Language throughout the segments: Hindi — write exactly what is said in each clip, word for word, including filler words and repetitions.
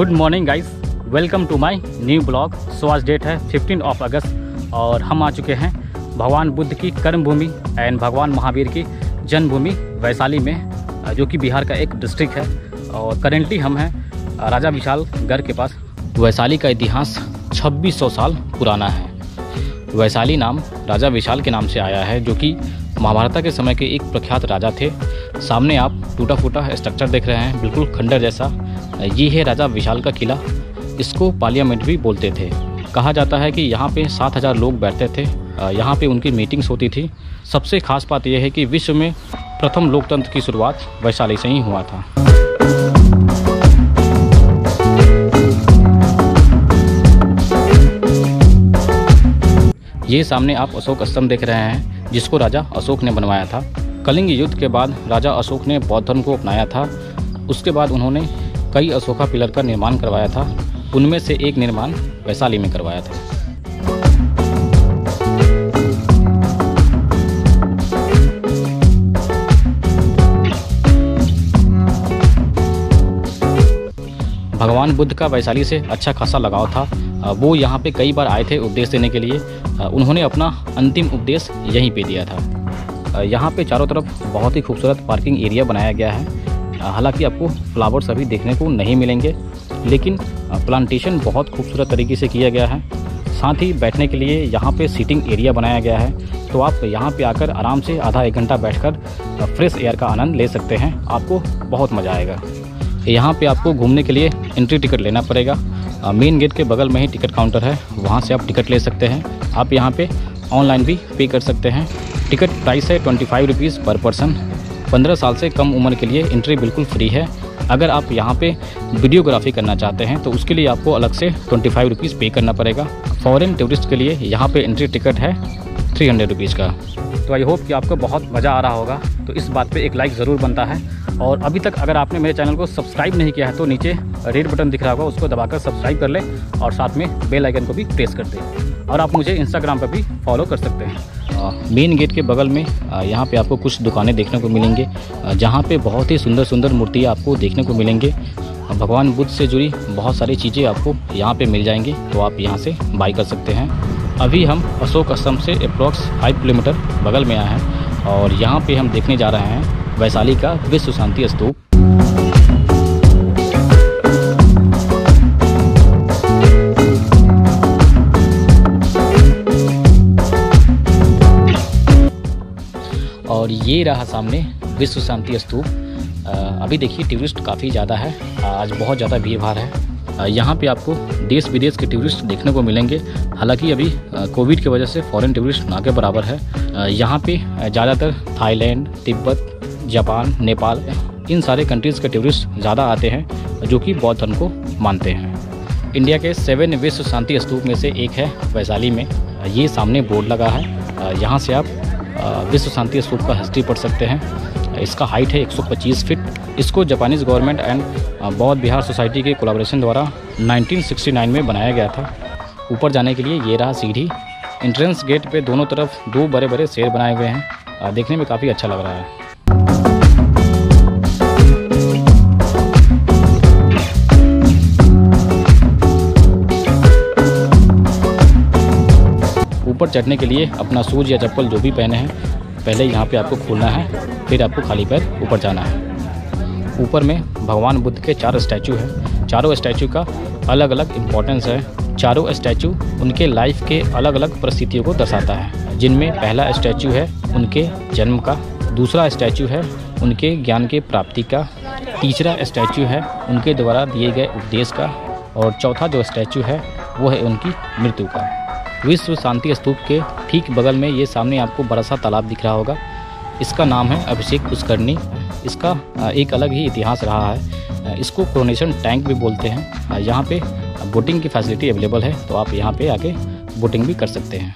Good morning guys, welcome to my new blog. So आज डेट है फिफ्टीन ऑफ अगस्त और हम आ चुके हैं भगवान बुद्ध की कर्मभूमि एंड भगवान महावीर की जन्मभूमि वैशाली में, जो कि बिहार का एक डिस्ट्रिक्ट है। और करेंटली हम हैं राजा विशाल गढ़ के पास। वैशाली का इतिहास छब्बीस सौ साल पुराना है। वैशाली नाम राजा विशाल के नाम से आया है, जो कि महाभारत के समय के एक प्रख्यात राजा थे। सामने आप टूटा फूटा स्ट्रक्चर देख रहे हैं, बिल्कुल खंडर जैसा। ये है राजा विशाल का किला। इसको पार्लियामेंट भी बोलते थे। कहा जाता है कि यहाँ पे सात हज़ार लोग बैठते थे। यहाँ पे उनकी मीटिंग्स होती थी। सबसे खास बात यह है कि विश्व में प्रथम लोकतंत्र की शुरुआत वैशाली से ही हुआ था। ये सामने आप अशोक स्तंभ देख रहे हैं, जिसको राजा अशोक ने बनवाया था। कलिंग युद्ध के बाद राजा अशोक ने बौद्ध धर्म को अपनाया था। उसके बाद उन्होंने कई अशोका पिलर का निर्माण करवाया था। उनमें से एक निर्माण वैशाली में करवाया था। भगवान बुद्ध का वैशाली से अच्छा खासा लगाव था। वो यहाँ पे कई बार आए थे उपदेश देने के लिए। उन्होंने अपना अंतिम उपदेश यहीं पे दिया था। यहाँ पे चारों तरफ बहुत ही खूबसूरत पार्किंग एरिया बनाया गया है। हालांकि आपको फ्लावर्स अभी देखने को नहीं मिलेंगे, लेकिन प्लांटेशन बहुत खूबसूरत तरीके से किया गया है। साथ ही बैठने के लिए यहाँ पे सीटिंग एरिया बनाया गया है, तो आप यहाँ पे आकर आराम से आधा एक घंटा बैठकर फ्रेश एयर का आनंद ले सकते हैं। आपको बहुत मज़ा आएगा। यहाँ पे आपको घूमने के लिए एंट्री टिकट लेना पड़ेगा। मेन गेट के बगल में ही टिकट काउंटर है, वहाँ से आप टिकट ले सकते हैं। आप यहाँ पे ऑनलाइन भी पे कर सकते हैं। टिकट प्राइस है twenty five rupees per person. पंद्रह साल से कम उम्र के लिए एंट्री बिल्कुल फ्री है। अगर आप यहाँ पे वीडियोग्राफी करना चाहते हैं तो उसके लिए आपको अलग से ट्वेंटी फाइव रुपीज़ पे करना पड़ेगा। फॉरेन टूरिस्ट के लिए यहाँ पे एंट्री टिकट है थ्री हंड्रेड रुपीज़ का। तो आई होप कि आपको बहुत मज़ा आ रहा होगा। तो इस बात पे एक लाइक ज़रूर बनता है। और अभी तक अगर आपने मेरे चैनल को सब्सक्राइब नहीं किया है तो नीचे रेड बटन दिख रहा होगा, उसको दबाकर सब्सक्राइब कर लें और साथ में बेल आइकन को भी प्रेस कर दें। और आप मुझे इंस्टाग्राम पर भी फॉलो कर सकते हैं। मेन गेट के बगल में यहाँ पे आपको कुछ दुकानें देखने को मिलेंगे, जहाँ पे बहुत ही सुंदर सुंदर मूर्तियाँ आपको देखने को मिलेंगे। भगवान बुद्ध से जुड़ी बहुत सारी चीज़ें आपको यहाँ पे मिल जाएंगी, तो आप यहाँ से बाई कर सकते हैं। अभी हम अशोक स्तंभ से अप्रॉक्स फाइव किलोमीटर बगल में आए हैं और यहाँ पे हम देखने जा रहे हैं वैशाली का विश्व शांति स्तूप। और ये रहा सामने विश्व शांति स्तूप। अभी देखिए टूरिस्ट काफ़ी ज़्यादा है, आज बहुत ज़्यादा भीड़ भाड़ है। यहाँ पे आपको देश विदेश के टूरिस्ट देखने को मिलेंगे। हालांकि अभी कोविड की वजह से फॉरेन टूरिस्ट ना के बराबर है। यहाँ पे ज़्यादातर थाईलैंड, तिब्बत, जापान, नेपाल, इन सारे कंट्रीज़ के टूरिस्ट ज़्यादा आते हैं, जो कि बौद्ध धर्म को मानते हैं। इंडिया के सेवन विश्व शांति स्तूप में से एक है वैशाली में। ये सामने बोर्ड लगा है, यहाँ से आप विश्व शांति स्तूप का हिस्ट्री पढ़ सकते हैं। इसका हाइट है एक सौ पच्चीस फीट। इसको जापानीज़ गवर्नमेंट एंड बौद्ध विहार सोसाइटी के कोलैबोरेशन द्वारा नाइनटीन सिक्सटी नाइन में बनाया गया था। ऊपर जाने के लिए ये रहा सीढ़ी। एंट्रेंस गेट पे दोनों तरफ दो बड़े बड़े शेर बनाए हुए हैं। देखने में काफ़ी अच्छा लग रहा है। ऊपर चढ़ने के लिए अपना शूज़ या चप्पल जो भी पहने हैं, पहले यहाँ पे आपको खोलना है, फिर आपको खाली पैर ऊपर जाना है। ऊपर में भगवान बुद्ध के चार स्टैचू हैं। चारों स्टैचू का अलग अलग इम्पोर्टेंस है। चारों स्टैचू उनके लाइफ के अलग अलग परिस्थितियों को दर्शाता है, जिनमें पहला स्टैचू है उनके जन्म का, दूसरा स्टैचू है उनके ज्ञान के प्राप्ति का, तीसरा स्टैचू है उनके द्वारा दिए गए उपदेश का, और चौथा जो स्टैचू है वो है उनकी मृत्यु का। विश्व शांति स्तूप के ठीक बगल में ये सामने आपको बड़ा सा तालाब दिख रहा होगा। इसका नाम है अभिषेक पुष्करणी। इसका एक अलग ही इतिहास रहा है। इसको कोरोनेशन टैंक भी बोलते हैं। यहाँ पे बोटिंग की फैसिलिटी अवेलेबल है, तो आप यहाँ पे आके बोटिंग भी कर सकते हैं।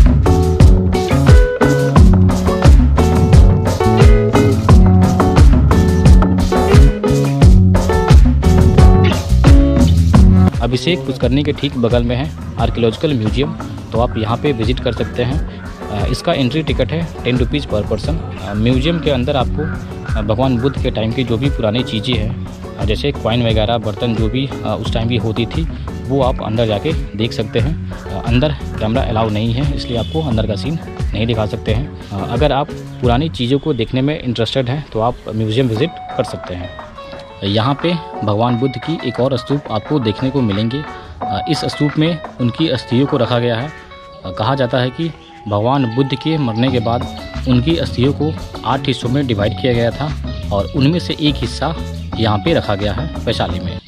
अभिषेक पुष्करणी के ठीक बगल में है आर्कियोलॉजिकल म्यूजियम, तो आप यहाँ पे विजिट कर सकते हैं। इसका एंट्री टिकट है ten rupees per person. Museum के अंदर आपको भगवान बुद्ध के टाइम की जो भी पुरानी चीज़ें हैं जैसे कॉइन वगैरह बर्तन जो भी उस टाइम की होती थी वो आप अंदर जाके देख सकते हैं। अंदर कैमरा अलाउ नहीं है, इसलिए आपको अंदर का सीन नहीं दिखा सकते हैं। अगर आप पुरानी चीज़ों को देखने में इंटरेस्टेड हैं तो आप म्यूज़ियम विज़िट कर सकते हैं। यहाँ पे भगवान बुद्ध की एक और स्तूप आपको देखने को मिलेंगे। इस स्तूप में उनकी अस्थियों को रखा गया है। कहा जाता है कि भगवान बुद्ध के मरने के बाद उनकी अस्थियों को आठ हिस्सों में डिवाइड किया गया था और उनमें से एक हिस्सा यहाँ पे रखा गया है वैशाली में।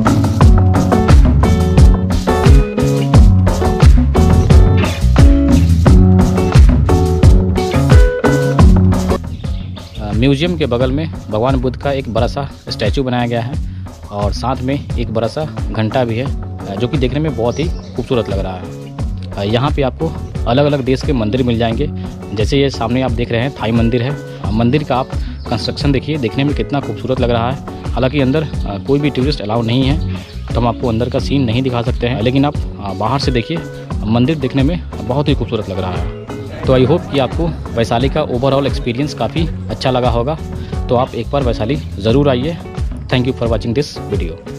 म्यूज़ियम के बगल में भगवान बुद्ध का एक बड़ा सा स्टैचू बनाया गया है और साथ में एक बड़ा सा घंटा भी है जो कि देखने में बहुत ही खूबसूरत लग रहा है। यहाँ पे आपको अलग अलग देश के मंदिर मिल जाएंगे। जैसे ये सामने आप देख रहे हैं थाई मंदिर है। मंदिर का आप कंस्ट्रक्शन देखिए, देखने में कितना खूबसूरत लग रहा है। हालांकि अंदर कोई भी टूरिस्ट अलाउ नहीं है तो हम आपको अंदर का सीन नहीं दिखा सकते हैं, लेकिन आप बाहर से देखिए, मंदिर देखने में बहुत ही खूबसूरत लग रहा है। तो आई होप कि आपको वैशाली का ओवरऑल एक्सपीरियंस काफ़ी अच्छा लगा होगा। तो आप एक बार वैशाली ज़रूर आइए। Thank you for watching this video.